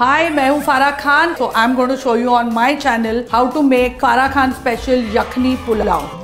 हाय, मैं हूँ फारा Khan. So I'm going to show you on my channel how to make Farah Khan special yakni pulao.